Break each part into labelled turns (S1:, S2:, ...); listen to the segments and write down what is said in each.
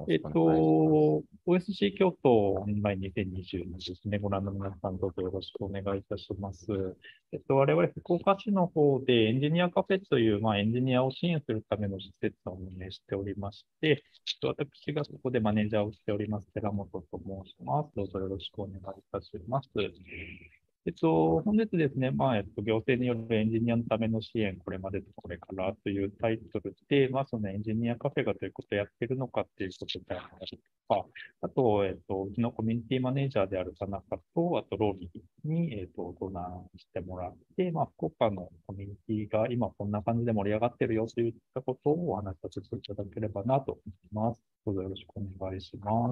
S1: ろしくお願いします。
S2: OSC 京都オンライン2022ですね。ご覧の皆さんどうぞよろしくお願いいたします。我々福岡市の方でエンジニアカフェという、エンジニアを支援するための施設を運営しておりまして、私がそこでマネージャーをしております、寺本と申します。どうぞよろしくお願いいたします。本日ですね、行政によるエンジニアのための支援、これまでとこれからというタイトルで、そのエンジニアカフェがどういうことをやっているのかっていうことであったりとか、あと、うちのコミュニティマネージャーである田中と、あと、ローリーに、相談してもらって、福岡のコミュニティが今こんな感じで盛り上がってるよといったことをお話しさせていただければなと思います。どうぞよろしくお願いします。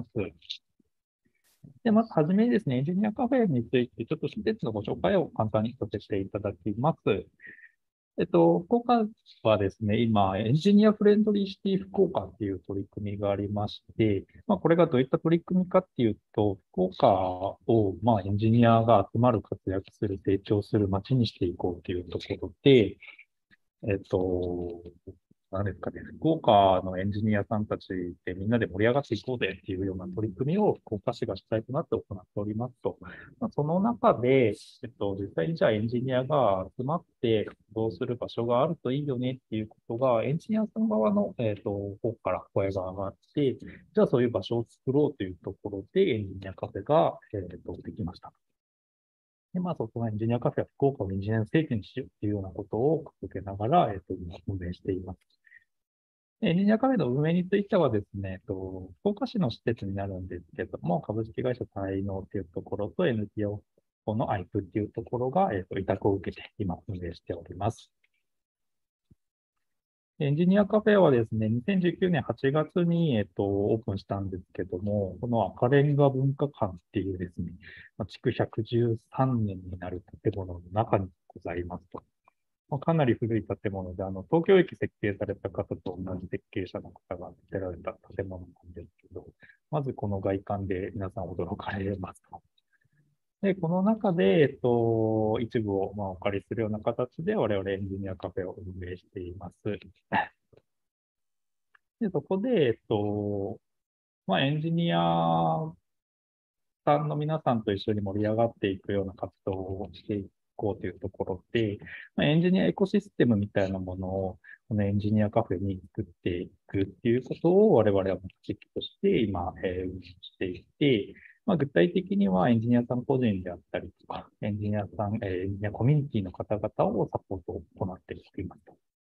S2: で、まずはじめにですね、エンジニアカフェについて、ちょっと施設のご紹介を簡単にさせていただきます。福岡はですね、今、エンジニアフレンドリーシティ福岡っていう取り組みがありまして、これがどういった取り組みかっていうと、福岡を、エンジニアが集まる、活躍する、成長する街にしていこうというところで、えっと、何ですかね、福岡のエンジニアさんたちでみんなで盛り上がっていこうぜっていうような取り組みを福岡市が主体となって行っておりますと。その中で、実際にじゃあエンジニアが集まって活動する場所があるといいよねっていうことが、エンジニアさん側の、方から声が上がって、じゃあそういう場所を作ろうというところでエンジニアカフェが、できました。で、そこのエンジニアカフェは福岡をエンジニアの聖地にしようというようなことを掲げながら、今運営しています。エンジニアカフェの運営についてはですね、福岡市の施設になるんですけども、株式会社才能というところと NPO の IPE っていうところが、委託を受けて今運営しております。エンジニアカフェはですね、2019年8月に、オープンしたんですけども、この赤レンガ文化館っていうですね、築113年になる建物の中にございますと。かなり古い建物で、東京駅設計された方と同じ設計者の方が建てられた建物なんですけど、まずこの外観で皆さん驚かれますと。で、この中で、一部をお借りするような形で我々エンジニアカフェを運営しています。で、そこで、エンジニアさんの皆さんと一緒に盛り上がっていくような活動をしていこうというところで、エンジニアエコシステムみたいなものを、このエンジニアカフェに作っていくっていうことを我々は目的として今、運営していて、具体的にはエンジニアさん個人であったりとか、エンジニアさん、エンジニアコミュニティの方々をサポートを行っていますと。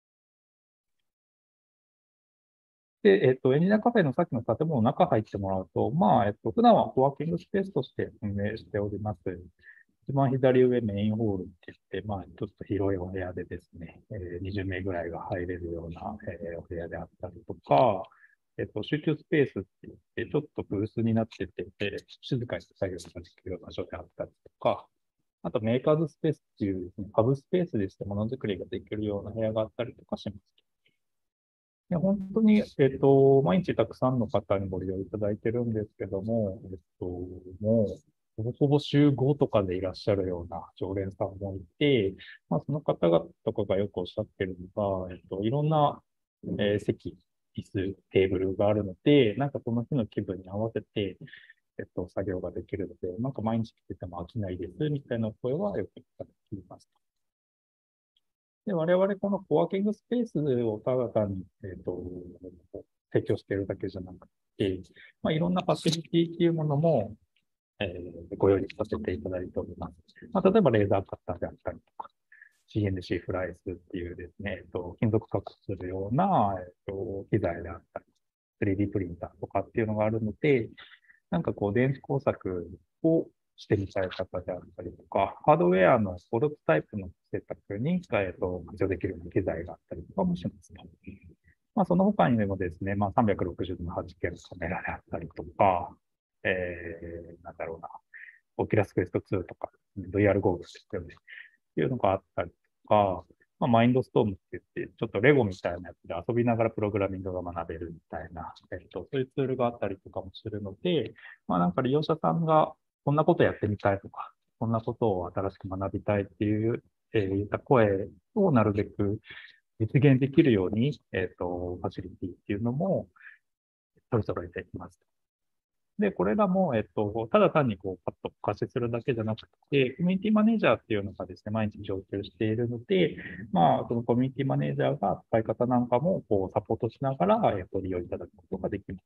S2: で、エンジニアカフェのさっきの建物の中入ってもらうと、普段はコワーキングスペースとして運営しております。一番左上メインホールって言って、ちょっと広いお部屋でですね、20名ぐらいが入れるような、お部屋であったりとか、集中スペースって言って、ちょっとブースになってて、静かに作業ができるような場所であったりとか、あとメーカーズスペースっていうですね、ハブスペースでしてものづくりができるような部屋があったりとかします。本当に、毎日たくさんの方にご利用いただいてるんですけども、もう、ほぼほぼ週5とかでいらっしゃるような常連さんもいて、その方々とかがよくおっしゃってるのが、いろんな、席、椅子、テーブルがあるので、その日の気分に合わせて、作業ができるので、毎日来てても飽きないです、みたいな声はよくいただきます。で、我々このコワーキングスペースをただ単に、提供しているだけじゃなくて、いろんなファシリティっていうものも、ご用意させていただいております。例えばレーザーカッターであったりとか、CNC フライスっていうですね、金属加工するような、機材であったり、3D プリンターとかっていうのがあるので、電子工作をしてみたい方であったりとか、ハードウェアのプロトタイプの制作に、活用できるような機材があったりとかもしますと。その他にもですね、360度の 8K のカメラであったりとか、なんだろうな、オキュラスクエスト2とか、VR ゴーグルですよね。っていうのがあったりとか、マインドストームって言って、ちょっとレゴみたいなやつで遊びながらプログラミングが学べるみたいな、そういうツールがあったりとかもするので、利用者さんがこんなことやってみたいとか、こんなことを新しく学びたいっていう、言った声をなるべく実現できるように、ファシリティっていうのも取り揃えています。で、これらも、ただ単にこう、パッと可視するだけじゃなくて、コミュニティマネージャーっていうのがですね、毎日常駐しているので、まあ、そのコミュニティマネージャーが使い方なんかも、こう、サポートしながら、利用いただくことができます。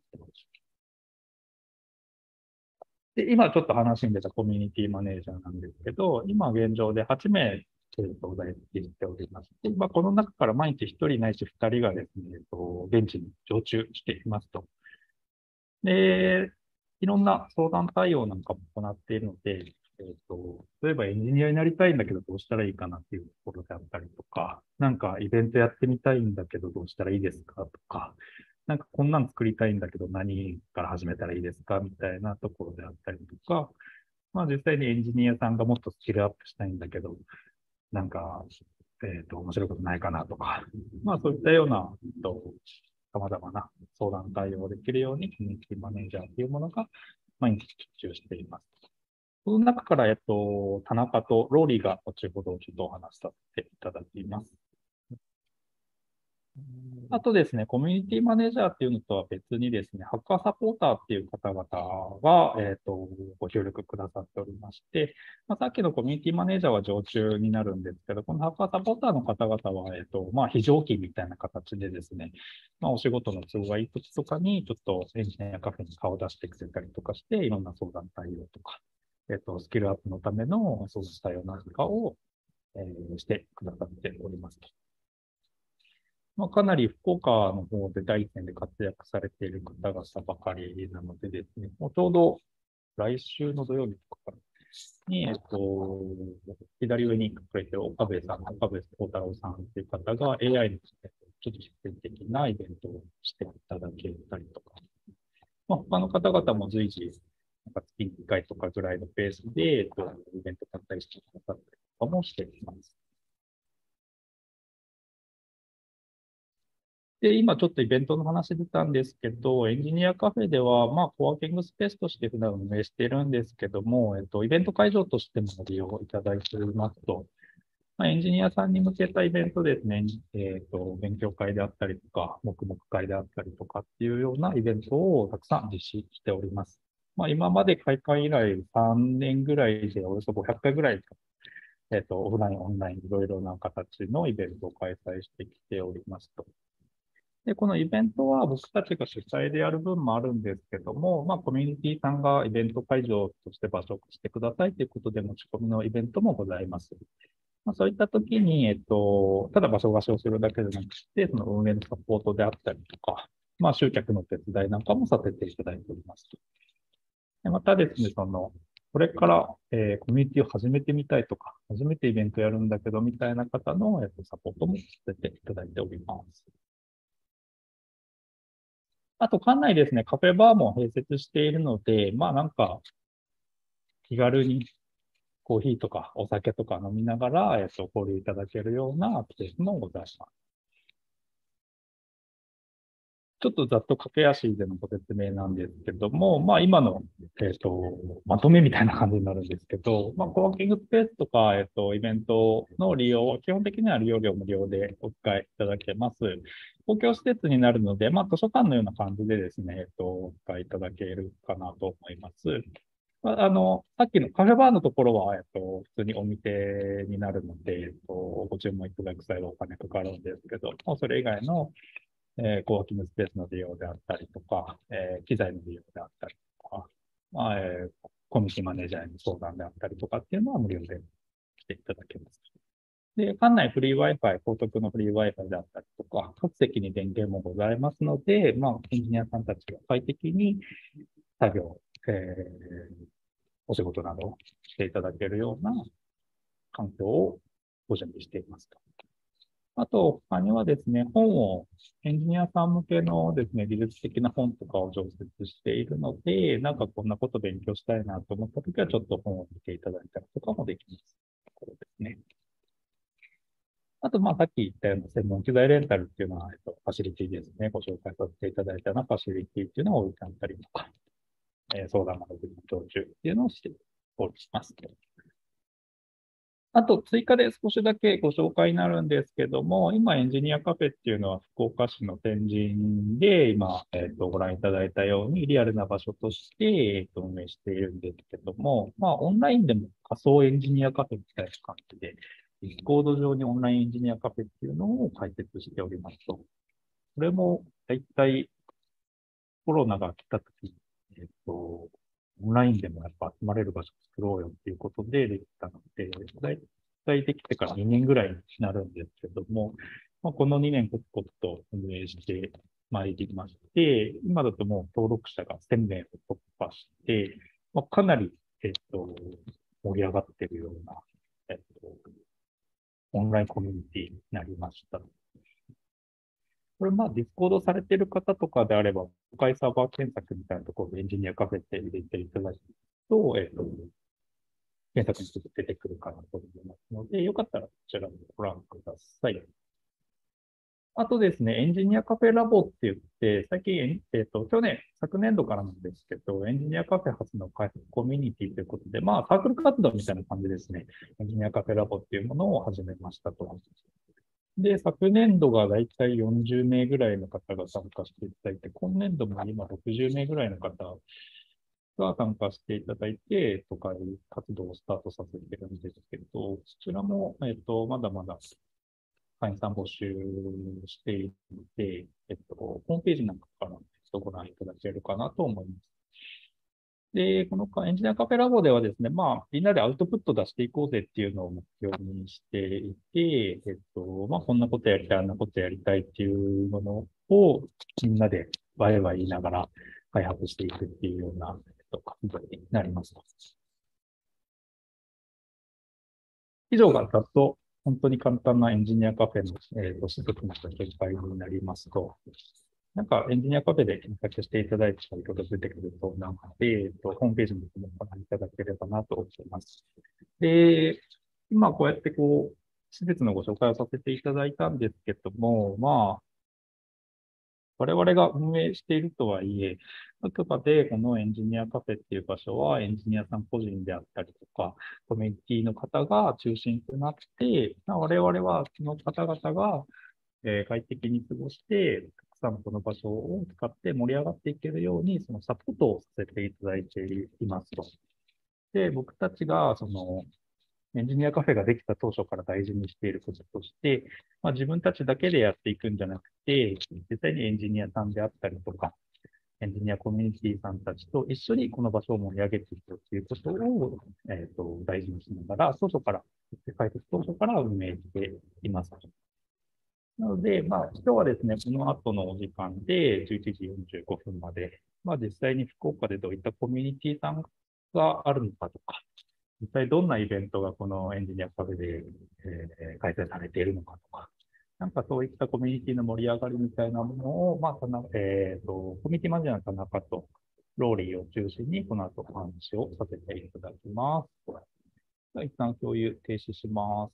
S2: で、今ちょっと話に出たコミュニティマネージャーなんですけど、今現状で8名、在籍しておりまして、まあ、この中から毎日1人ないし2人がですね、現地に常駐していますと。で、いろんな相談対応なんかも行っているので、例えばエンジニアになりたいんだけどどうしたらいいかなっていうところであったりとか、なんかイベントやってみたいんだけどどうしたらいいですかとか、なんかこんなん作りたいんだけど何から始めたらいいですかみたいなところであったりとか、まあ実際にエンジニアさんがもっとスキルアップしたいんだけど、なんか、面白いことないかなとか、まあそういったような、様々な相談対応できるように、コミュニティマネージャーというものが毎日実習しています。その中から、田中とローリーが後ほどちょっとお話しさせていただきます。あとですね、コミュニティマネージャーっていうのとは別にですね、ハッカーサポーターっていう方々が、ご協力くださっておりまして、まあ、さっきのコミュニティマネージャーは常駐になるんですけど、このハッカーサポーターの方々は、まあ、非常勤みたいな形でですね、まあ、お仕事の都合がいくつとかに、ちょっとエンジニアカフェに顔を出してくれたりとかして、いろんな相談対応とか、スキルアップのための相談対応なんかを、してくださっておりますと。まあ、かなり福岡の方で第一線で活躍されている方々ばかりなのでですね、もうちょうど来週の土曜日とかに、左上に書かれている岡部さん、岡部幸太郎さんという方が AI のちょっと実践的なイベントをしていただけたりとか、まあ、他の方々も随時、なんか月1回とかぐらいのペースで、イベントだったりしてくださったりとかもしています。で、今ちょっとイベントの話出たんですけど、エンジニアカフェでは、まあ、コワーキングスペースとして普段運営しているんですけども、イベント会場としても利用いただいておりますと、まあ、エンジニアさんに向けたイベントですね、勉強会であったりとか、黙々会であったりとかっていうようなイベントをたくさん実施しております。まあ、今まで開会以来3年ぐらいでおよそ500回ぐらい、オフライン、オンライン、いろいろな形のイベントを開催してきておりますと。で、このイベントは僕たちが主催でやる分もあるんですけども、まあ、コミュニティさんがイベント会場として場所をしてくださいということで持ち込みのイベントもございます。まあ、そういったときに、ただ場所貸しをするだけじゃなくて、その運営のサポートであったりとか、まあ、集客の手伝いなんかもさせていただいております。でまたですね、これから、コミュニティを始めてみたいとか、初めてイベントやるんだけど、みたいな方の、サポートもさせていただいております。あと、館内ですね、カフェバーも併設しているので、まあなんか、気軽にコーヒーとかお酒とか飲みながら、交流いただけるようなスペースもございます。ちょっとざっと駆け足でのご説明なんですけども、まあ今の、まとめみたいな感じになるんですけど、まあコワーキングスペースとか、イベントの利用は基本的には利用料無料でお使いいただけます。公共施設になるので、まあ図書館のような感じでですね、お使いいただけるかなと思います。まあさっきのカフェバーのところは、普通にお店になるので、ご注文いただく際はお金かかるんですけど、もうそれ以外のコワーキングスペースの利用であったりとか、機材の利用であったりとか、まあコミュニティマネージャーへの相談であったりとかっていうのは無料でしていただけます。で、館内フリー Wi-Fi、高速のフリー Wi-Fi であったりとか、各席に電源もございますので、まあ、エンジニアさんたちが快適に作業、お仕事などをしていただけるような環境をご準備していますと。あと、他にはですね、本を、エンジニアさん向けのですね、技術的な本とかを常設しているので、なんかこんなこと勉強したいなと思ったときは、ちょっと本を見ていただいたりとかもできます。これですね。あと、まあ、さっき言ったような専門機材レンタルっていうのは、ファシリティですね。ご紹介させていただいたようなファシリティっていうのを置いてあったりとか、相談窓口の常駐っていうのをしております。 あと、追加で少しだけご紹介になるんですけども、今、エンジニアカフェっていうのは福岡市の天神で、今、ご覧いただいたように、リアルな場所として、運営しているんですけども、まあ、オンラインでも仮想エンジニアカフェみたいな感じで、ディスコード上にオンラインエンジニアカフェっていうのを開設しておりますと。これも、だいたいコロナが来た時、オンラインでもやっぱ集まれる場所作ろうよっていうことでできたので、だいたいできてから2年ぐらいになるんですけども、まあ、この2年コツコツと運営してまいりまして、今だともう登録者が1000名を突破して、まあ、かなり、盛り上がっているような、えっと、オンラインコミュニティになりました。これ、まあ、ディスコードされている方とかであれば、公開サーバー検索みたいなところでエンジニアカフェって入れていただくと、検索にすぐ出てくるかなと思いますので、よかったらこちらもご覧ください。あとですね、エンジニアカフェラボって言って、最近、昨年度からなんですけど、エンジニアカフェ初の開発コミュニティということで、まあ、サークル活動みたいな感じですね。エンジニアカフェラボっていうものを始めましたと。で、昨年度がだいたい40名ぐらいの方が参加していただいて、今年度も今60名ぐらいの方が参加していただいて、都会活動をスタートさせてるんですけど、そちらも、まだまだ会員さん募集していて、ホームページなんかからご覧いただけるかなと思います。で、このエンジニアカフェラボではですね、まあ、みんなでアウトプット出していこうぜっていうのを目標にしていて、まあ、こんなことやりたい、あんなことやりたいっていうものをみんなでワイワイ言いながら開発していくっていうような、活動になります。以上がざっと本当に簡単なエンジニアカフェの、施設の紹介になりますと、なんかエンジニアカフェで検索していただいて、いろいろ出てくると思うので、ホームページの方もご覧いただければなと思います。で、今こうやって施設のご紹介をさせていただいたんですけども、まあ、我々が運営しているとはいえ、あくまでこのエンジニアカフェっていう場所はエンジニアさん個人であったりとか、コミュニティの方が中心となって、まあ我々はその方々が快適に過ごして、たくさんこの場所を使って盛り上がっていけるように、そのサポートをさせていただいていますと。で、僕たちが、エンジニアカフェができた当初から大事にしていることとして、まあ、自分たちだけでやっていくんじゃなくて、実際にエンジニアさんであったりとか、エンジニアコミュニティさんたちと一緒にこの場所を盛り上げていくということを、大事にしながら、当初から、開設当初から運営しています。なので、まあ、今日はですね、この後のお時間で11時45分まで、まあ、実際に福岡でどういったコミュニティさんがあるのかとか、実際どんなイベントがこのエンジニアカフェで、開催されているのかとか、なんかそういったコミュニティの盛り上がりみたいなものを、まあ、コミュニティマネージャーの田中とローリーを中心にこの後お話をさせていただきます。じゃあ一旦共有停止します。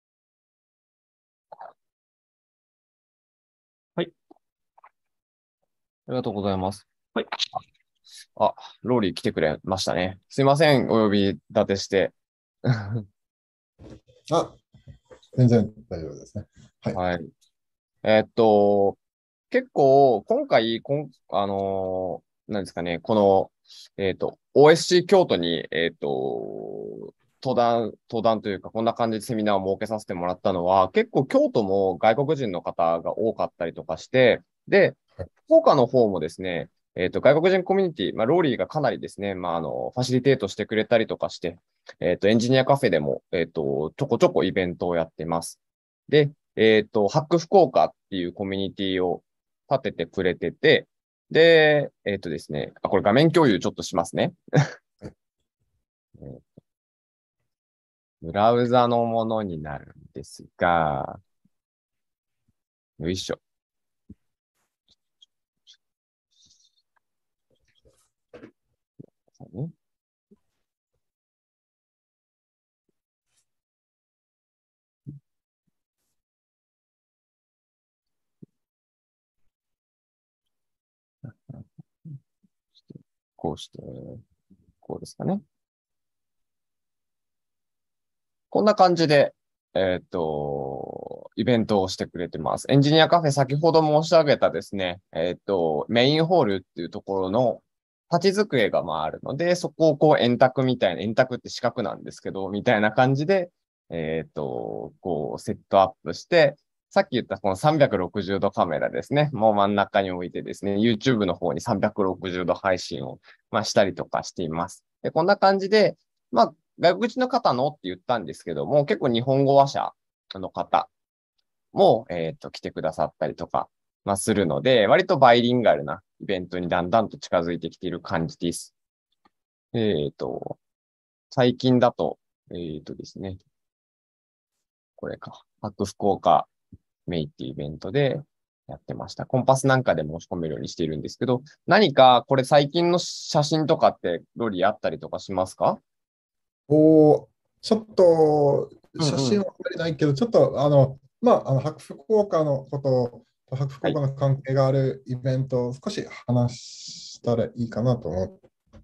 S2: はい。
S1: ありがとうございます。
S2: はい。
S1: あ、ローリー来てくれましたね。すいません、お呼び立てして。
S3: あ、全然大丈夫ですね。はい。
S1: はい。えーっと、結構、今回、なんですかね、この、OSC 京都に、登壇というか、こんな感じでセミナーを設けさせてもらったのは、結構京都も外国人の方が多かったりとかして、で、
S3: はい。
S1: 福岡の方もですね、外国人コミュニティ、まあ、ローリーがかなりですね、まあ、ファシリテートしてくれたりとかして、エンジニアカフェでも、ちょこちょこイベントをやってます。で、ハック福岡っていうコミュニティを立ててくれてて、で、ですね、これ画面共有ちょっとしますね。えーブラウザのものになるんですが、よいしょ。ね、こうして、こうですかね。 こんな感じで、イベントをしてくれてます。エンジニアカフェ、先ほど申し上げたですね、メインホールっていうところの立ち机がまああるので、そこをこう円卓みたいな、円卓って四角なんですけど、みたいな感じで、こうセットアップして、さっき言ったこの360度カメラですね。もう真ん中に置いてですね、YouTube の方に360度配信を、まあ、したりとかしています。で、こんな感じで、まあ、外国人の方のって言ったんですけども、結構日本語話者の方も、来てくださったりとか、まあ、するので、割とバイリンガルなイベントにだんだんと近づいてきている感じです。えっと、最近だと、ですね、これか、博福岡メイっていうイベントでやってました。コンパスなんかで申し込めるようにしているんですけど、何かこれ最近の写真とかってロリあったりとかしますか？
S3: ちょっと写
S1: うんうん。
S3: 真はあまりないけど、ちょっと博福岡のことと博福
S1: はい。
S3: 岡の関係があるイベントを少し話したらいいかなと思って、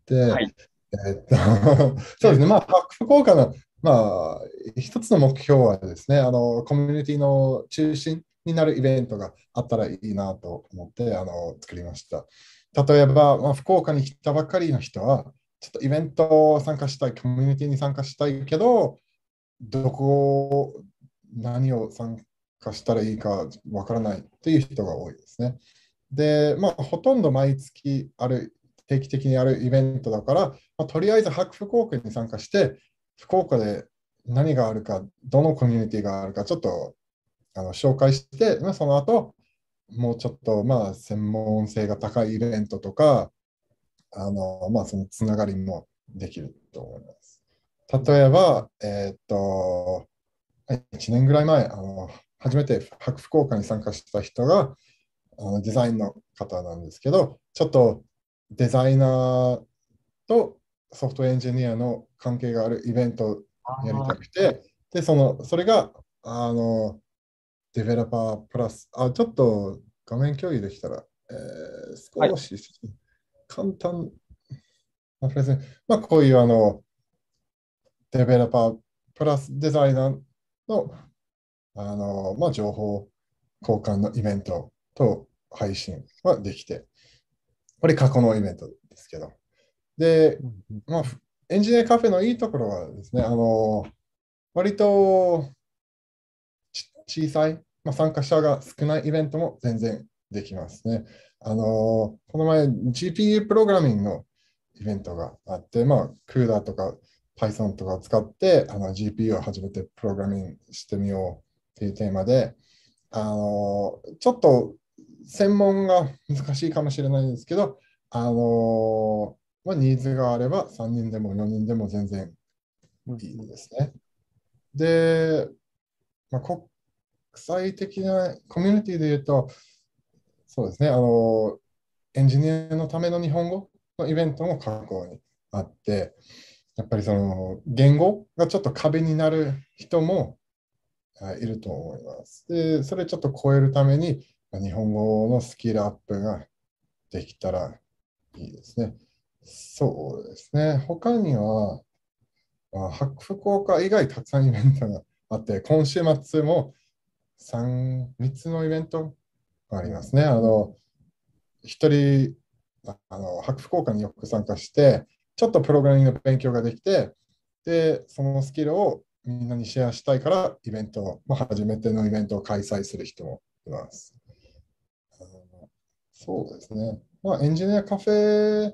S1: はい。
S3: えっと、そうですね、博福岡の、まあ、一つの目標はですね、コミュニティの中心になるイベントがあったらいいなと思って、作りました。例えば、福岡に来たばかりの人は、ちょっとイベントを参加したい、コミュニティに参加したいけど、どこ、何を参加したらいいかわからないっていう人が多いですね。で、ほとんど毎月ある、定期的にあるイベントだから、とりあえず博福岡に参加して、福岡で何があるか、どのコミュニティがあるか、ちょっと紹介して、その後、もうちょっと専門性が高いイベントとか、そのつながりもできると思います。例えば、1年ぐらい前、初めて博福岡に参加した人がデザインの方なんですけど、ちょっとデザイナーとソフトウェアエンジニアの関係があるイベントをやりたくて、で、それが、デベロッパープラス、ちょっと画面共有できたら、
S1: はい。
S3: 少し簡単なプレゼン、こういうデベロッパープラスデザイナーの、情報交換のイベントと配信はできて、これ過去のイベントですけど。で、
S1: うんうん。
S3: エンジニアカフェのいいところはですね、割と小さい、参加者が少ないイベントも全然できますね。この前 GPU プログラミングのイベントがあって、クーダーとか Python とかを使ってGPU を初めてプログラミングしてみようっていうテーマで、ちょっと専門が難しいかもしれないんですけど、ニーズがあれば3人でも4人でも全然いい
S1: うんうん。
S3: ですね。で、国際的なコミュニティで言うと、そうですね、エンジニアのための日本語のイベントも過去にあって、やっぱりその言語がちょっと壁になる人もいると思います。で、それちょっと超えるために、日本語のスキルアップができたらいいですね。そうですね。他には、福岡以外たくさんイベントがあって、今週末も3つのイベントがありますね。一人、博福岡によく参加して、ちょっとプログラミングの勉強ができて、で、そのスキルをみんなにシェアしたいから、イベント、初めてのイベントを開催する人もいます。あのそうですね。エンジニアカフェ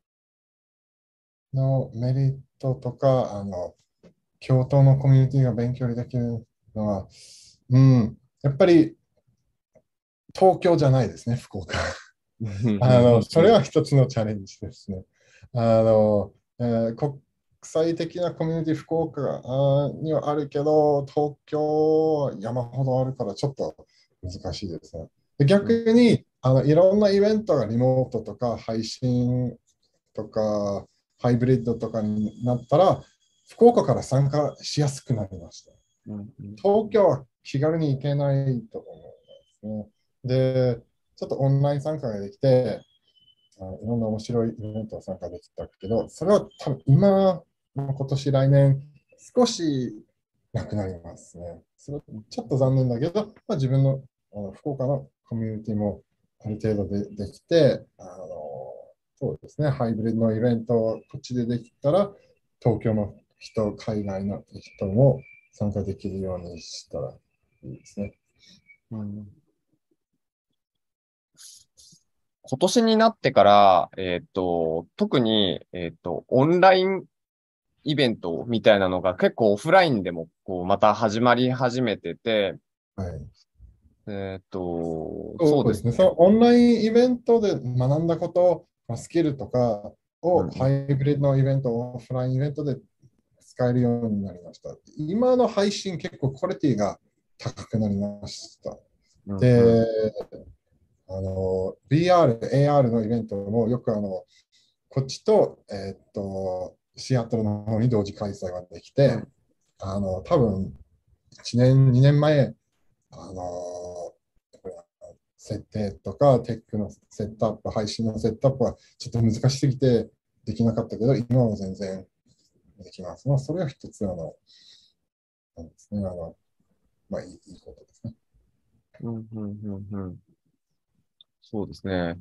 S3: のメリットとか、共闘のコミュニティが勉強できるのは、うん、やっぱり東京じゃないですね、福岡。それは一つのチャレンジですね。国際的なコミュニティ福岡にはあるけど、東京は山ほどあるからちょっと難しいですね。で逆にいろんなイベントがリモートとか配信とかハイブリッドとかになったら、福岡から参加しやすくなりました。
S1: うんうん。
S3: 東京は気軽に行けないと思いますね。で、ちょっとオンライン参加ができて、いろんな面白いイベントを参加できたけど、それは多分今年来年、少しなくなりますね。それちょっと残念だけど、まあ、自分の、福岡のコミュニティもある程度できて、そうですね、ハイブリッドのイベントをこっちでできたら、東京の人、海外の人も参加できるようにしたらいいですね。
S1: うん、今年になってから、特に、オンラインイベントみたいなのが結構オフラインでもこうまた始まり始めてて、
S3: はい。
S1: そうですね。
S3: そうですね。そのオンラインイベントで学んだこと、スキルとかをハ
S1: うんうん、
S3: イブリッドのイベント、オフラインイベントで使えるようになりました。今の配信結構クオリティが高くなりました。
S1: うんうん、
S3: で、VR、AR のイベントもよくこっちと、シアトルの方に同時開催ができて、
S1: うん、
S3: 多分1年、2年前、あの、設定とかテックのセットアップ、配信のセットアップはちょっと難しすぎてできなかったけど、今は全然できます。まあ、それは一つ、なんですね、まあ、いいことですね。
S1: うん、うん、うん、うん。そうですね。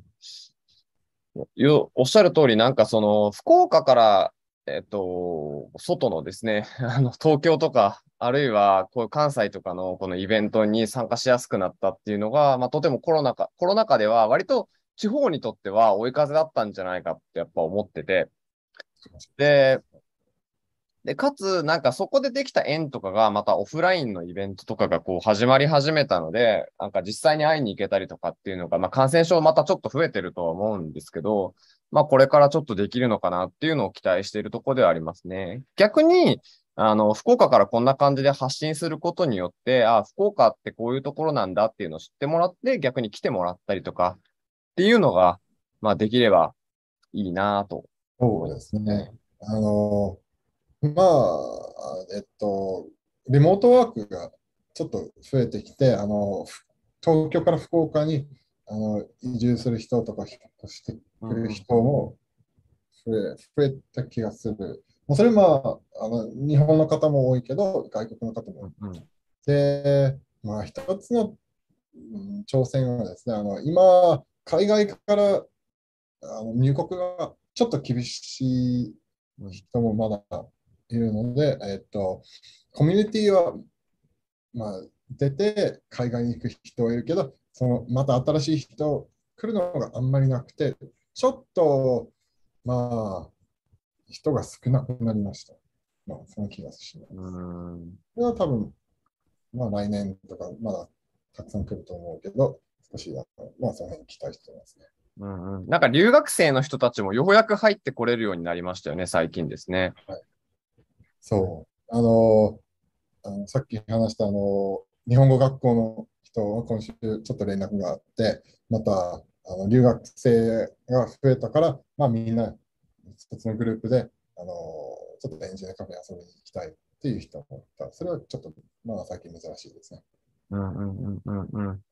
S1: おっしゃる通り、なんかその、福岡から、外のですね、東京とか、あるいは、こういう関西とかのこのイベントに参加しやすくなったっていうのが、まあ、とてもコロナ禍では、割と地方にとっては追い風だったんじゃないかってやっぱ思ってて、で、かつ、なんかそこでできた縁とかが、またオフラインのイベントとかがこう始まり始めたので、なんか実際に会いに行けたりとかっていうのが、まあ感染症またちょっと増えてるとは思うんですけど、まあこれからちょっとできるのかなっていうのを期待しているところではありますね。逆に、福岡からこんな感じで発信することによって、あ、福岡ってこういうところなんだっていうのを知ってもらって、逆に来てもらったりとかっていうのが、まあできればいいなと思いま
S3: そうです
S1: すね。
S3: ね。まあ、リモートワークがちょっと増えてきて、東京から福岡に移住する人とか引っ越してくる
S1: うんうん
S3: 人も増えた気がする。まあそれまあ、日本の方も多いけど、外国の方も。
S1: うんうん
S3: で、まあ、一つの、挑戦はですね、今、海外から入国がちょっと厳しい
S1: うん
S3: 人もまだいるので、コミュニティは、まあ、出て海外に行く人はいるけど、また新しい人来るのがあんまりなくて、ちょっと、まあ、人が少なくなりました。まあ、その気がしま
S1: う
S3: す。
S1: ん。
S3: これは多分、まあ、来年とか、まだたくさん来ると思うけど、少し、まあ、その辺期待してますね。
S1: うんうん。なんか留学生の人たちもようやく入ってこれるようになりましたよね、最近ですね。
S3: はい、そう。さっき話した日本語学校の人は今週ちょっと連絡があって、また留学生が増えたから、まあ、みんな一つのグループでちょっとエンジニアカフェ遊びに行きたいっていう人もいた。それはちょっとまあ最近珍しいですね。
S1: うんうんうんうんうん。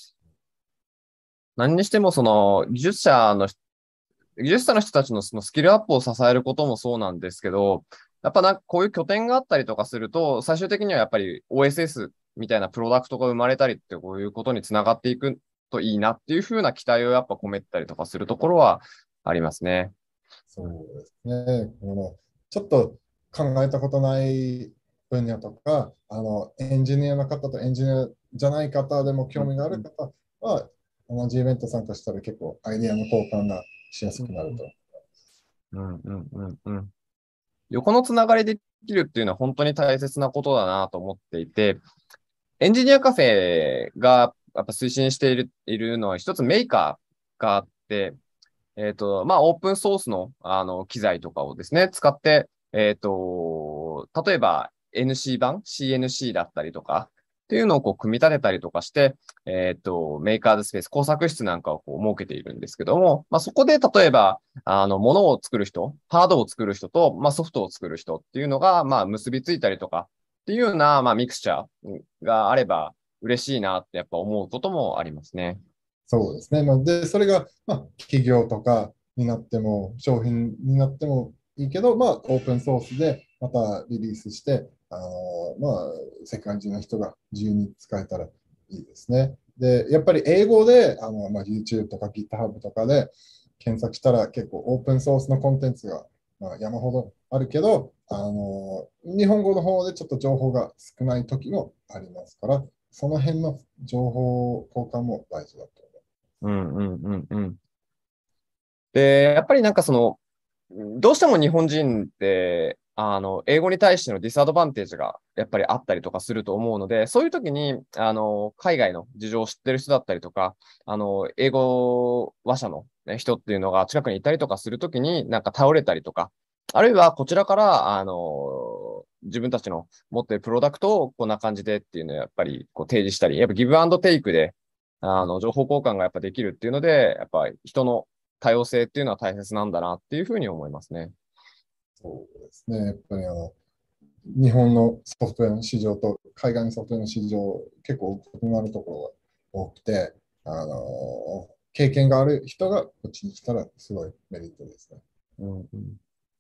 S1: 何にしても、技術者の人たちのそのスキルアップを支えることもそうなんですけど、やっぱなんかこういう拠点があったりとかすると、最終的にはやっぱり OSS みたいなプロダクトが生まれたりってこういうことにつながっていくといいなっていうふうな期待をやっぱ込めたりとかするところはありますね。
S3: そうですね。ちょっと考えたことない分野とか、エンジニアの方とエンジニアじゃない方でも興味がある方は、同じイベント参加したら結構アイデアの交換がしやすくなると。
S1: うんうんうんうん。横のつながりできるっていうのは本当に大切なことだなと思っていて、エンジニアカフェがやっぱ推進しているのは一つメーカーがあって、まあ、オープンソースの、機材とかをですね、使って、例えば NC 版、CNC だったりとか、っていうのをこう組み立てたりとかして、メーカーズスペース、工作室なんかをこう設けているんですけども、まあ、そこで例えば、物を作る人、ハードを作る人と、まあ、ソフトを作る人っていうのが、まあ、結びついたりとか、っていうような、まあ、ミクスチャーがあれば嬉しいなってやっぱ思うこともありますね。
S3: そうですね。まあ、で、それが、まあ、企業とかになっても、商品になっても、 いいけど、まあ、オープンソースでまたリリースして、まあ、世界中の人が自由に使えたらいいですね。で、やっぱり英語で、まあ、YouTube とか GitHub とかで検索したら結構オープンソースのコンテンツが、まあ、山ほどあるけど、日本語の方でちょっと情報が少ない時もありますから、その辺の情報交換も大事だと
S1: うんうんうんうん。で、やっぱりなんかその、どうしても日本人って、英語に対してのディスアドバンテージがやっぱりあったりとかすると思うので、そういう時に、海外の事情を知ってる人だったりとか、英語話者の、ね、人っていうのが近くにいたりとかするときに、なんか倒れたりとか、あるいはこちらから、自分たちの持っているプロダクトをこんな感じでっていうのをやっぱりこう提示したり、やっぱギブアンドテイクで、情報交換がやっぱできるっていうので、やっぱり人の多様性っていうのは大切なんだなっていうふうに思いますね。
S3: そうですね。やっぱり日本のソフトウェアの市場と海外のソフトウェアの市場、結構異なるところが多くて、経験がある人がこっちに来たらすごいメリットですね。
S1: うんうん、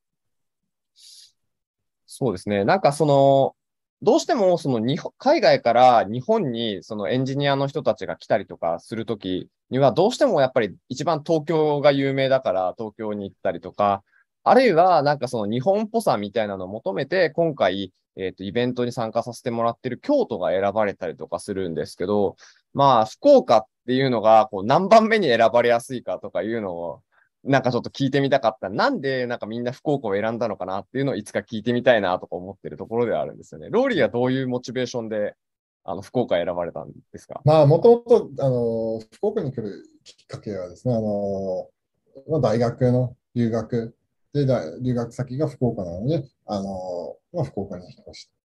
S1: そうですね。なんかその、どうしてもその海外から日本にそのエンジニアの人たちが来たりとかするときには、どうしてもやっぱり一番東京が有名だから東京に行ったりとか、あるいはなんかその日本っぽさみたいなのを求めて、今回、イベントに参加させてもらってる京都が選ばれたりとかするんですけど、まあ、福岡っていうのがこう何番目に選ばれやすいかとかいうのをなんかちょっと聞いてみたかった。なんで、なんかみんな福岡を選んだのかなっていうのをいつか聞いてみたいなとか思ってるところではあるんですよね。ローリーはどういうモチベーションで、福岡選ばれたんですか？
S3: まあ、もともと、福岡に来るきっかけはですね、まあ、大学の留学で、留学先が福岡なので、まあ、福岡に引っ越して、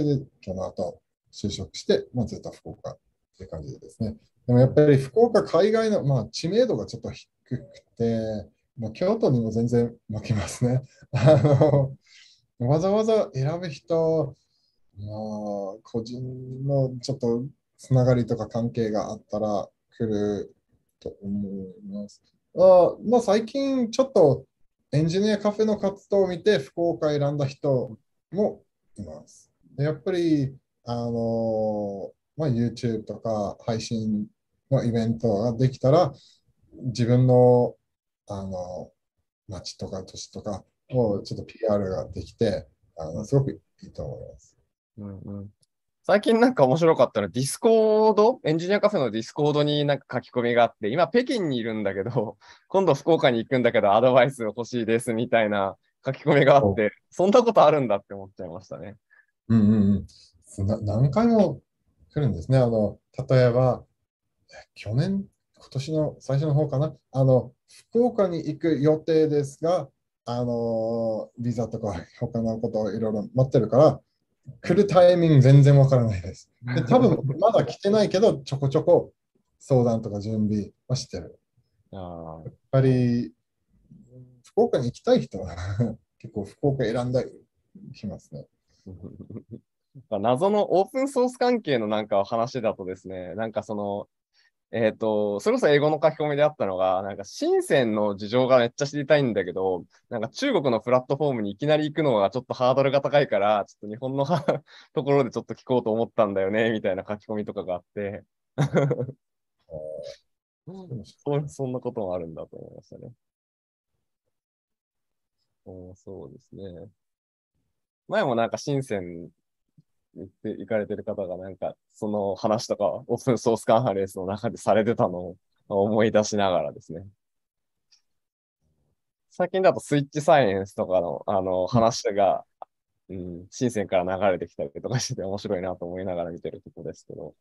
S3: で、その後、就職して、まあ、ずっと福岡って感じですね。でもやっぱり福岡、海外の、まあ、知名度がちょっと低くて、まあ、京都にも全然負けますね。わざわざ選ぶ人、まあ、個人のちょっとつながりとか関係があったら来ると思います。まあ、最近ちょっとエンジニアカフェの活動を見て福岡選んだ人もいます。でやっぱり、まあ、YouTube とか配信のイベントができたら自分の、あの町とか都市とかをちょっと PR ができて、すごくいいと思います。
S1: うんうん、最近なんか面白かったのは、ディスコード、エンジニアカフェのディスコードになんか書き込みがあって、今北京にいるんだけど、今度福岡に行くんだけど、アドバイス欲しいですみたいな書き込みがあって、そんなことあるんだって思っちゃいましたね。
S3: うんうんうん。何回も来るんですね。例えば、今年の最初の方かな。福岡に行く予定ですが、ビザとか他のことをいろいろ待ってるから、来るタイミング全然わからないです。で、多分まだ来てないけど、ちょこちょこ相談とか準備はしてる。
S1: あ
S3: やっぱり、福岡に行きたい人は結構福岡選んだりしますね。
S1: 謎のオープンソース関係のなんか話だとですね、なんかその、それこそ英語の書き込みであったのが、なんか深センの事情がめっちゃ知りたいんだけど、なんか中国のプラットフォームにいきなり行くのがちょっとハードルが高いから、ちょっと日本のところでちょっと聞こうと思ったんだよね、みたいな書き込みとかがあって、そんなこともあるんだと思いましたね。そうですね。前もなんか深セン行かれてる方がなんか、その話とかオープンソースカンファレンスの中でされてたのを思い出しながらですね。最近だとスイッチサイエンスとかの、話が、うん、深センから流れてきたりとかしてて面白いなと思いながら見てるところですけど。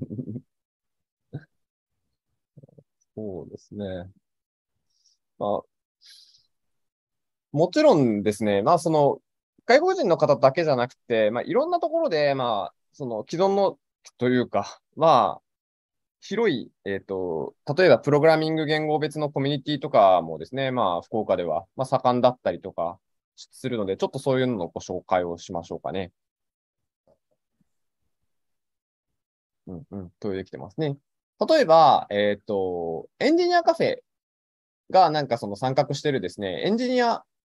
S1: そうですね。まあ、もちろんですね、まあ、その、外国人の方だけじゃなくて、まあ、いろんなところで、まあ、その既存のというか、まあ、広い、例えばプログラミング言語別のコミュニティとかもですね、まあ、福岡では、まあ、盛んだったりとかするので、ちょっとそういうののご紹介をしましょうかね。うんうん、とできてますね。例えば、エンジニアカフェがなんかその参画してるですね、エンジニア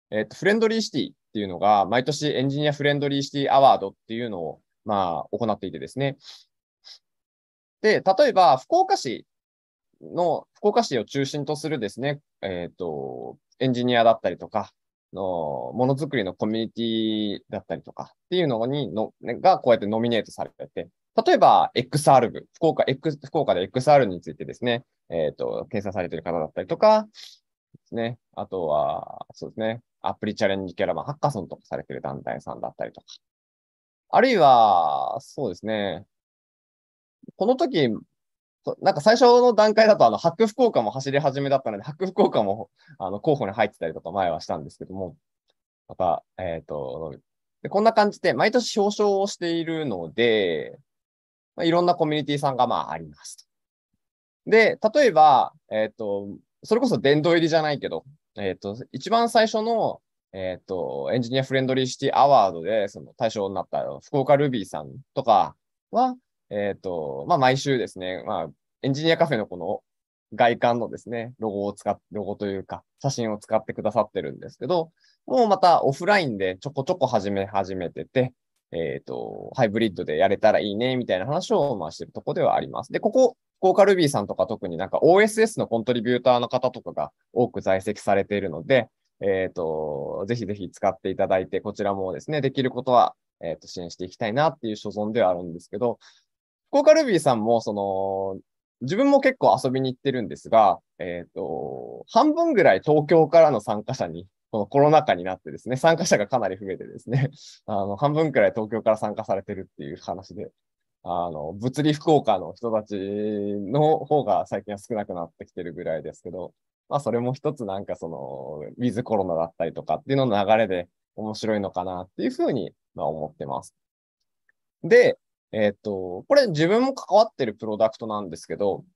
S1: フレンドリーシティっていうのが、毎年エンジニアフレンドリーシティアワードっていうのを、まあ、行っていてですね。で、例えば、福岡市を中心とするですね、エンジニアだったりとか、ものづくりのコミュニティだったりとかっていうのがこうやってノミネートされてて、例えば XR 部、福岡で XR についてですね、検査されている方だったりとか、ですね。あとは、そうですね。アプリチャレンジキャラバン、ハッカソンとかされている団体さんだったりとか。あるいは、そうですね。この時、なんか最初の段階だと、ハック福岡も走り始めだったので、ハック福岡も、候補に入ってたりとか前はしたんですけども、また、でこんな感じで、毎年表彰をしているので、まあ、いろんなコミュニティさんがまあありますと。で、例えば、それこそ殿堂入りじゃないけど、一番最初の、エンジニアフレンドリーシティアワードで、その対象になった福岡ルビーさんとかは、まあ、毎週ですね、まあ、エンジニアカフェのこの外観のですね、ロゴというか、写真を使ってくださってるんですけど、もうまたオフラインでちょこちょこ始めてて、ハイブリッドでやれたらいいね、みたいな話を、まあ、してるところではあります。で、福岡ルビーさんとか特になんか OSS のコントリビューターの方とかが多く在籍されているので、ぜひぜひ使っていただいて、こちらもですね、できることは、支援していきたいなっていう所存ではあるんですけど、福岡ルビーさんも、自分も結構遊びに行ってるんですが、半分ぐらい東京からの参加者に、このコロナ禍になってですね、参加者がかなり増えてですね、半分くらい東京から参加されてるっていう話で、物理福岡の人たちの方が最近は少なくなってきてるぐらいですけど、まあそれも一つなんかウィズコロナだったりとかっていうのの流れで面白いのかなっていうふうに、まあ思ってます。で、これ自分も関わってるプロダクトなんですけど、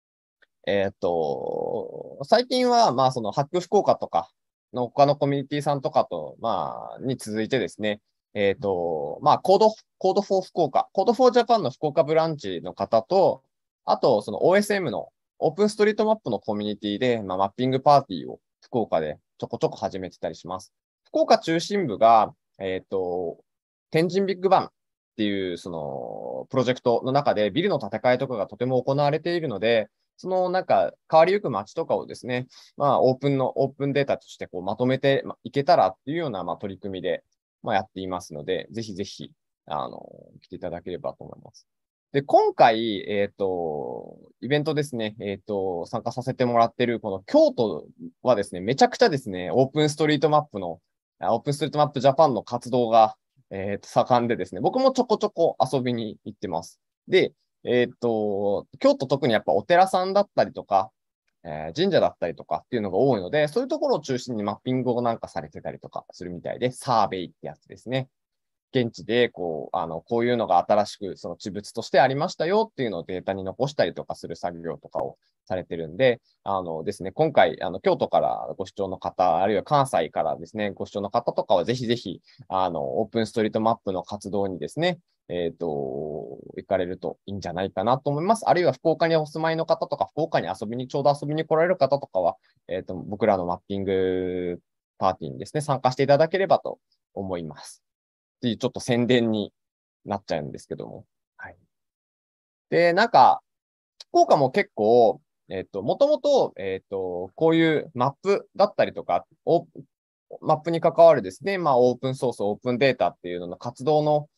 S1: 最近は、まあハック福岡とかの他のコミュニティさんとかと、まあ、に続いてですね、まあ、コードフォー福岡、コードフォージャパンの福岡ブランチの方と、あと、その OSM のオープンストリートマップのコミュニティで、まあ、マッピングパーティーを福岡でちょこちょこ始めてたりします。福岡中心部が、天神ビッグバンっていう、プロジェクトの中でビルの建て替えとかがとても行われているので、なんか、変わりゆく街とかをですね、まあ、オープンデータとしてこうまとめていけたらっていうような、まあ、取り組みで、まあ、やっていますので、ぜひぜひ、来ていただければと思います。で、今回、イベントですね、参加させてもらっている、この京都はですね、めちゃくちゃですね、オープンストリートマップジャパンの活動が、盛んでですね、僕もちょこちょこ遊びに行ってます。で、京都特にやっぱお寺さんだったりとか、神社だったりとかっていうのが多いので、そういうところを中心にマッピングをなんかされてたりとかするみたいで、サーベイってやつですね。現地で、こういうのが新しく、その地物としてありましたよっていうのをデータに残したりとかする作業とかをされてるんで、ですね、今回、京都からご視聴の方、あるいは関西からですね、ご視聴の方とかはぜひぜひ、オープンストリートマップの活動にですね、行かれるといいんじゃないかなと思います。あるいは福岡にお住まいの方とか、福岡にちょうど遊びに来られる方とかは、僕らのマッピングパーティーにですね、参加していただければと思います。っていうちょっと宣伝になっちゃうんですけども。はい。で、なんか、福岡も結構、もともと、こういうマップだったりとか、マップに関わるですね、まあ、オープンソース、オープンデータっていうのの活動の、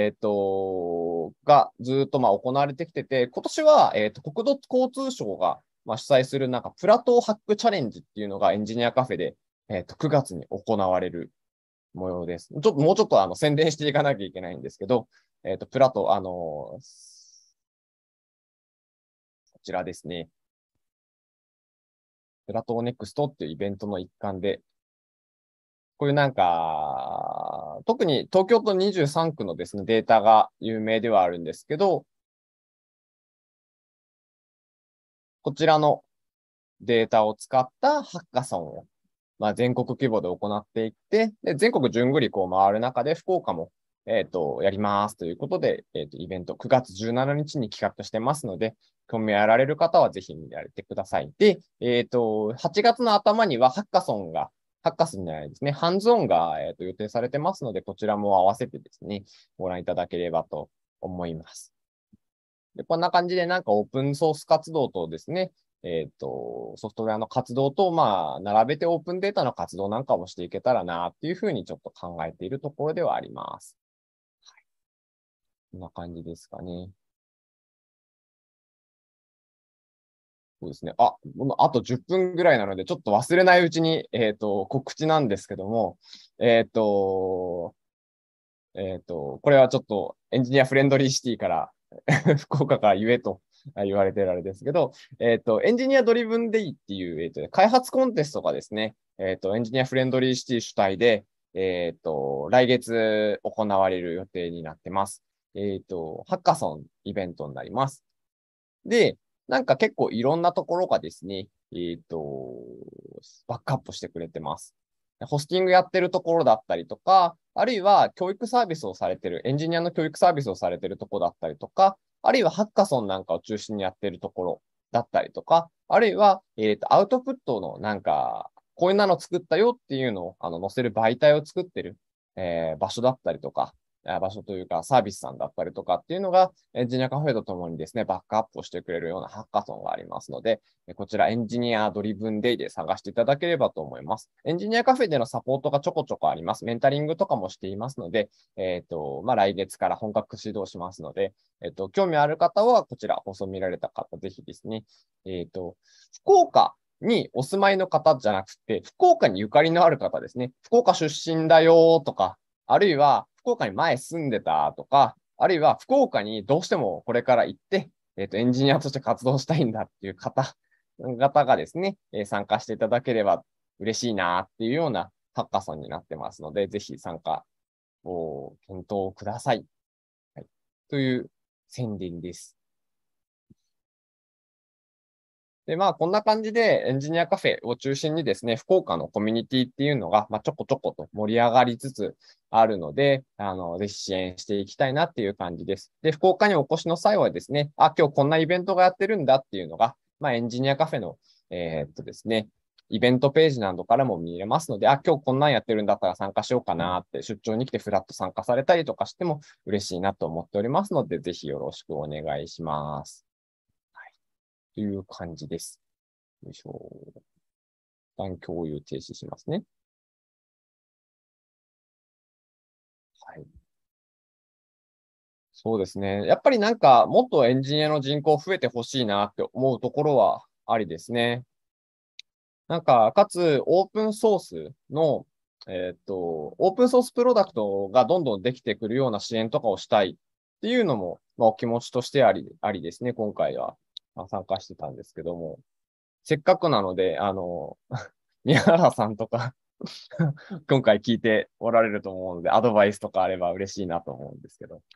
S1: がずっとまあ行われてきてて、今年は、国土交通省が、まあ、主催するなんかプラトーハックチャレンジっていうのがエンジニアカフェで、9月に行われる模様です。もうちょっと宣伝していかなきゃいけないんですけど、プラト、こちらですね。プラトーネクストっていうイベントの一環で、こういうなんか、特に東京都23区のですね、データが有名ではあるんですけど、こちらのデータを使ったハッカソンを、まあ、全国規模で行っていって、で全国順繰りこう回る中で福岡も、やりますということで、イベント9月17日に企画してますので、興味あられる方はぜひ見られてください。で、8月の頭にはハッカソンが、 ハッカソンにはですね、ハンズオンが、予定されてますので、こちらも合わせてですね、ご覧いただければと思います。で、こんな感じでなんかオープンソース活動とですね、ソフトウェアの活動と、まあ、並べてオープンデータの活動なんかもしていけたらな、っていうふうにちょっと考えているところではあります。はい。こんな感じですかね。そうですね。あと10分ぐらいなので、ちょっと忘れないうちに、告知なんですけども、えっと、これはちょっとエンジニアフレンドリーシティから福岡から言えと言われてるあれですけど、エンジニアドリブンデイっていう、開発コンテストがですね、エンジニアフレンドリーシティ主体で、来月行われる予定になってます。ハッカソンイベントになります。で、なんか結構いろんなところがですね、バックアップしてくれてます。ホスティングやってるところだったりとか、あるいは教育サービスをされてる、エンジニアの教育サービスをされてるところだったりとか、あるいはハッカソンなんかを中心にやってるところだったりとか、あるいは、アウトプットのなんか、こういうの作ったよっていうのを載せる媒体を作ってる、場所だったりとか、場所というかサービスさんだったりとかっていうのがエンジニアカフェとともにですね、バックアップをしてくれるようなハッカソンがありますので、こちらエンジニアドリブンデイで探していただければと思います。エンジニアカフェでのサポートがちょこちょこあります。メンタリングとかもしていますので、まあ、来月から本格指導しますので、興味ある方はこちら放送見られた方、ぜひですね、福岡にお住まいの方じゃなくて、福岡にゆかりのある方ですね、福岡出身だよとか、あるいは福岡に前住んでたとか、あるいは福岡にどうしてもこれから行って、エンジニアとして活動したいんだっていう方がですね、参加していただければ嬉しいなっていうようなハッカソンになってますので、ぜひ参加を検討ください。はい、という宣伝です。で、まあ、こんな感じでエンジニアカフェを中心にですね、福岡のコミュニティっていうのが、まあ、ちょこちょこと盛り上がりつつあるので、ぜひ支援していきたいなっていう感じです。で、福岡にお越しの際はですね、今日こんなイベントがやってるんだっていうのが、まあ、エンジニアカフェの、ですね、イベントページなどからも見れますので、今日こんなんやってるんだったら参加しようかなって、出張に来てフラッと参加されたりとかしても嬉しいなと思っておりますので、ぜひよろしくお願いします。という感じです。よいしょ。一旦共有停止しますね。はい。そうですね。やっぱりなんか、もっとエンジニアの人口増えてほしいなって思うところはありですね。なんか、かつ、オープンソースの、オープンソースプロダクトがどんどんできてくるような支援とかをしたいっていうのも、まあ、お気持ちとしてありですね。今回は、参加してたんですけども。せっかくなので、宮原さんとか今回聞いておられると思うので、アドバイスとかあれば嬉しいなと思うんですけど。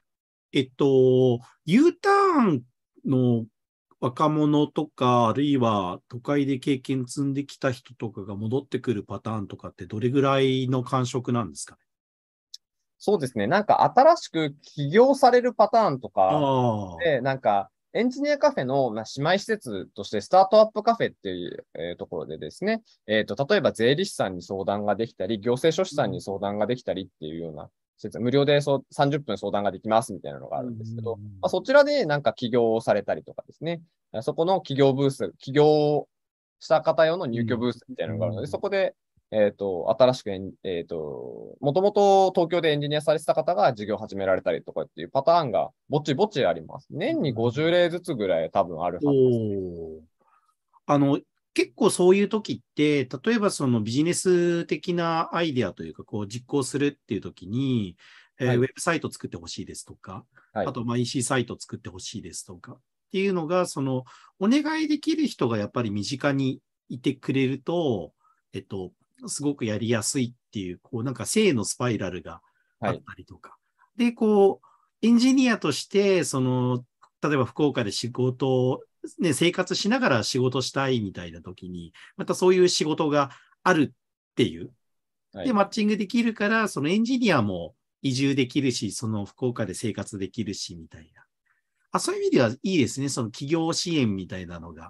S4: U ターンの若者とか、あるいは都会で経験積んできた人とかが戻ってくるパターンとかってどれぐらいの感触なんですかね？
S1: そうですね。なんか新しく起業されるパターンとか
S4: ああ、
S1: で、なんかエンジニアカフェの、まあ、姉妹施設としてスタートアップカフェっていう、ところでですね、例えば税理士さんに相談ができたり、行政書士さんに相談ができたりっていうような施設、無料で30分相談ができますみたいなのがあるんですけど、まあ、そちらでなんか起業をされたりとかですね、そこの起業ブース、起業した方用の入居ブースみたいなのがあるので、そこで新しくもともと東京でエンジニアされてた方が事業を始められたりとかっていうパターンがぼちぼちあります。年に50例ずつぐらい多分あるはずですね。
S4: あの、結構そういう時って、例えばそのビジネス的なアイデアというか、こう実行するっていう時に、
S1: はい、
S4: ウェブサイト作ってほしいですとか、
S1: はい、
S4: あとまあ EC サイト作ってほしいですとかっていうのが、そのお願いできる人がやっぱり身近にいてくれると、すごくやりやすいっていう、こうなんか正のスパイラルがあったりとか。で、こう、エンジニアとして、その、例えば福岡で仕事を、ね、生活しながら仕事したいみたいな時に、またそういう仕事があるっていう。で、マッチングできるから、そのエンジニアも移住できるし、その福岡で生活できるし、みたいな。そういう意味ではいいですね。その企業支援みたいなのが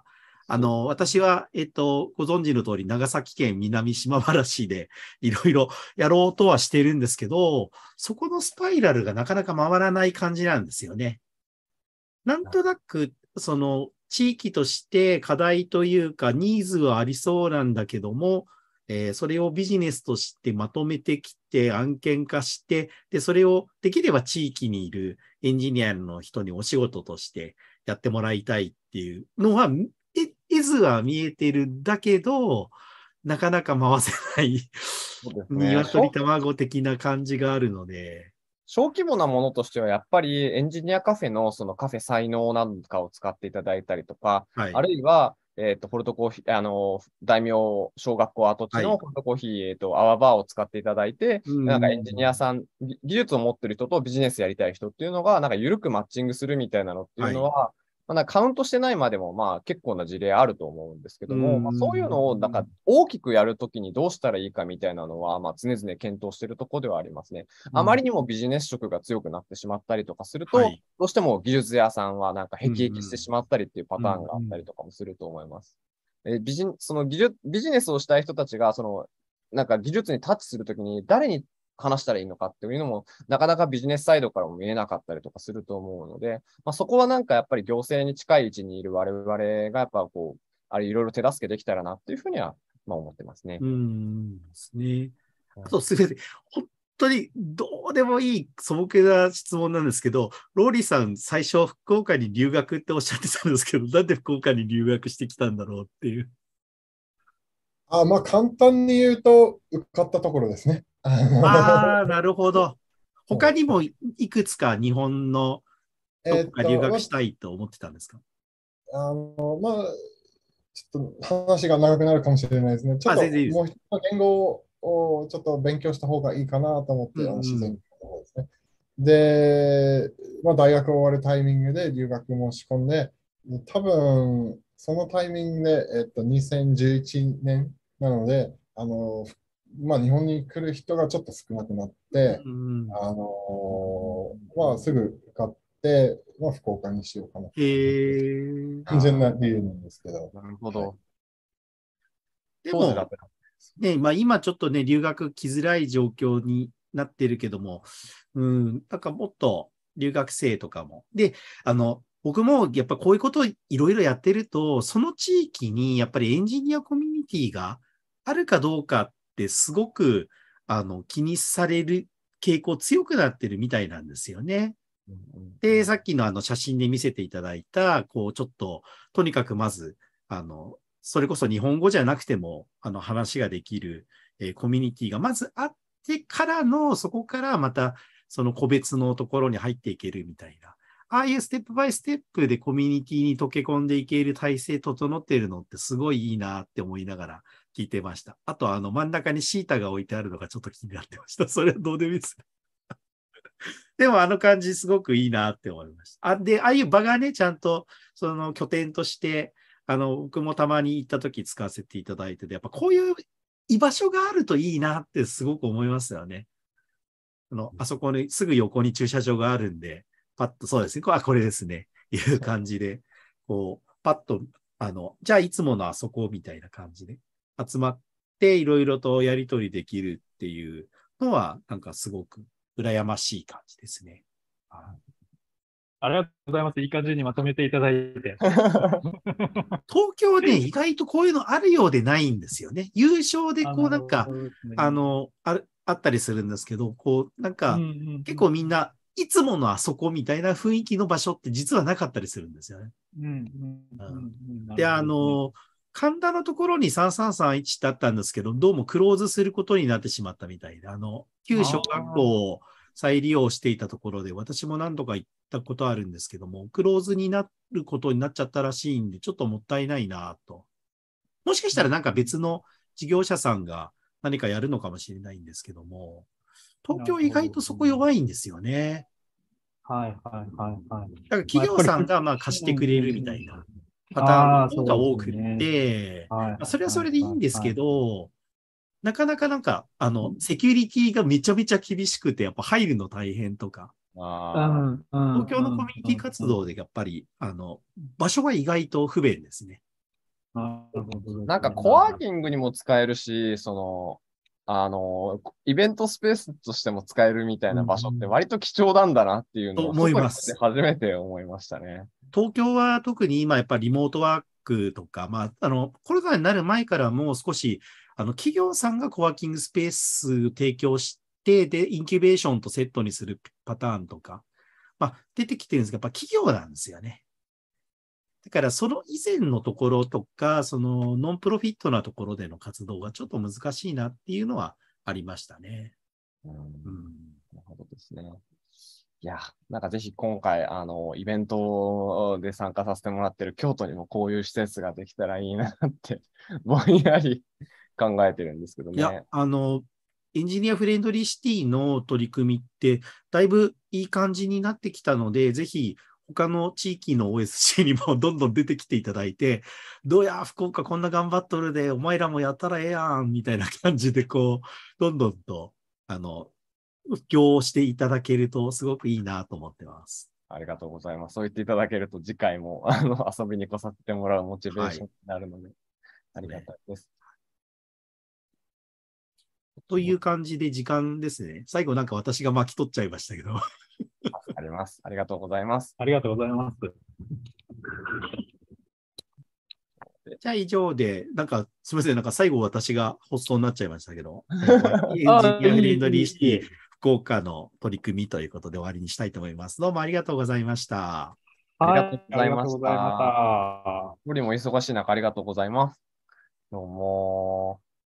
S4: 私は、ご存知の通り、長崎県南島原市でいろいろやろうとはしてるんですけど、そこのスパイラルがなかなか回らない感じなんですよね。なんとなく、地域として課題というか、ニーズはありそうなんだけども、それをビジネスとしてまとめてきて、案件化して、で、それをできれば地域にいるエンジニアの人にお仕事としてやってもらいたいっていうのは、絵図は見えてるんだけど、なかなか回せない
S1: そうですね。
S4: 鶏卵的な感じがあるので、
S1: 小規模なものとしては、やっぱりエンジニアカフェのそのカフェ才能なんかを使っていただいたりとか、
S4: はい。
S1: あるいは、ホルトコーヒー、大名小学校跡地
S4: はい
S1: のホルトコーヒー、アワーバーを使っていただいて、
S4: うん
S1: なんかエンジニアさん、技術を持ってる人とビジネスやりたい人っていうのが、なんか緩くマッチングするみたいなのっていうのは、まあ、なんかカウントしてないまでも、まあ結構な事例あると思うんですけども、まあ、そういうのを、なんか大きくやるときにどうしたらいいかみたいなのは、まあ常々検討しているところではありますね。あまりにもビジネス色が強くなってしまったりとかすると、
S4: はい。
S1: どうしても技術屋さんはなんか辟易してしまったりっていうパターンがあ
S2: うん
S1: ったりとかもすると思います。そのビジネスをしたい人たちが、なんか技術にタッチするときに誰に話したらいいのかっていうのも、なかなかビジネスサイドからも見えなかったりとかすると思うので、まあ、そこはなんかやっぱり行政に近い位置にいる我々がやっぱこう、あれいろいろ手助けできたらなっていうふうには、まあ思ってますね。
S4: ですね。
S1: はい
S4: あと、すみません。本当にどうでもいい素朴な質問なんですけど、ローリーさん、最初、福岡に留学っておっしゃってたんですけど、なんで福岡に留学してきたんだろうっていう。
S3: まあ、簡単に言うと、受かったところですね。
S4: ああ、なるほど。他にも
S3: そう
S4: いくつか日本のどこか留学したいと思ってたんですか？
S3: まあ、ちょっと話が長くなるかもしれないですね。ちょっ
S4: 全然いいです。
S3: ともう一つの言語をちょっと勉強した方がいいかなと思って、
S4: うんうん
S3: 自然の方ですね。で、まあ、大学終わるタイミングで留学申し込んで、多分そのタイミングで、2011年なので、まあ、日本に来る人がちょっと少なくなって、
S4: うんうん、
S3: まあ、すぐ受かって、まあ、福岡にしようかなと思って、
S4: へえ。
S3: 単純な理由なんですけど。
S1: なるほど。
S4: でも、
S1: 当時だったら
S4: ね、まあ今ちょっとね、留学来づらい状況になってるけども、なんかもっと留学生とかも。で、僕もやっぱこういうことをいろいろやってると、その地域にやっぱりエンジニアコミュニティがあるかどうかってすごく、気にされる傾向強くなってるみたいなんですよね。で、さっきの写真で見せていただいた、こう、ちょっと、とにかくまず、それこそ日本語じゃなくても、話ができる、コミュニティがまずあってからの、そこからまた、その個別のところに入っていけるみたいな。ああいうステップバイステップでコミュニティに溶け込んでいける体制整っているのってすごいいいなって思いながら聞いてました。あと、真ん中にシータが置いてあるのがちょっと気になってました。それはどうでもいいです。でもあの感じすごくいいなって思いました。で、ああいう場がね、ちゃんとその拠点として、僕もたまに行った時使わせていただいてて、やっぱこういう居場所があるといいなってすごく思いますよね。あそこにすぐ横に駐車場があるんで、パッとそうですね。これですね。いう感じで、こう、パッと、じゃあいつものあそこみたいな感じで集まっていろいろとやり取りできるっていうのは、なんかすごく羨ましい感じですね。
S2: ありがとうございます。いい感じにまとめていただいて。
S4: 東京ね、意外とこういうのあるようでないんですよね。優勝でこうなんか、あったりするんですけど、こう、なんか、結構みんな、いつものあそこみたいな雰囲気の場所って実はなかったりするんですよね。で、神田のところに3331ってあったんですけど、どうもクローズすることになってしまったみたいで、旧小学校を再利用していたところで、私も何度か行ったことあるんですけども、クローズになることになっちゃったらしいんで、ちょっともったいないなと。もしかしたらなんか別の事業者さんが何かやるのかもしれないんですけども、東京意外とそこ弱いんですよね。
S2: はいはいはいはい。
S4: だから企業さんがまあ貸してくれるみたいなパターンの方が多くって、それはそれでいいんですけど、なかなかなんか、セキュリティがめちゃめちゃ厳しくて、やっぱ入るの大変とか、東京のコミュニティ活動でやっぱり、場所が意外と不便ですね。
S2: なるほどですね。
S1: なんかコワーキングにも使えるし、イベントスペースとしても使えるみたいな場所って割と貴重なんだなっていうの
S4: と
S1: を、
S4: 思います
S1: 外に来て初めて思いましたね。
S4: 東京は特に今やっぱりリモートワークとか、コロナになる前からもう少し、企業さんがコワーキングスペース提供して、で、インキュベーションとセットにするパターンとか、出てきてるんですが、やっぱ企業なんですよね。だからその以前のところとか、そのノンプロフィットなところでの活動がちょっと難しいなっていうのはありましたね。
S1: なるほどですね。いや、なんかぜひ今回、イベントで参加させてもらってる京都にもこういう施設ができたらいいなってぼんやり考えてるんですけど
S4: いや、
S1: ね。
S4: エンジニアフレンドリーシティの取り組みって、だいぶいい感じになってきたので、ぜひ他の地域の OSC にもどんどん出てきていただいて、どうや、福岡こんな頑張っとるで、お前らもやったらええやん、みたいな感じで、どんどんと、布教していただけるとすごくいいなと思ってます。
S1: ありがとうございます。そう言っていただけると次回も遊びに来させてもらうモチベーションになるので、ありがたいです。
S4: という感じで時間ですね。最後なんか私が巻き取っちゃいましたけど。
S1: あります。ありがとうございます。
S2: ありがとうございます。
S4: じゃあ以上で、すみません、最後私が発送になっちゃいましたけど、エンジニアフレンドリーシティ福岡の取り組みということで終わりにしたいと思います。どうもありがとうございました。
S1: ありがとうございました。
S2: ありがとうございました。
S1: よりも忙しい中ありがとうございます。どうも。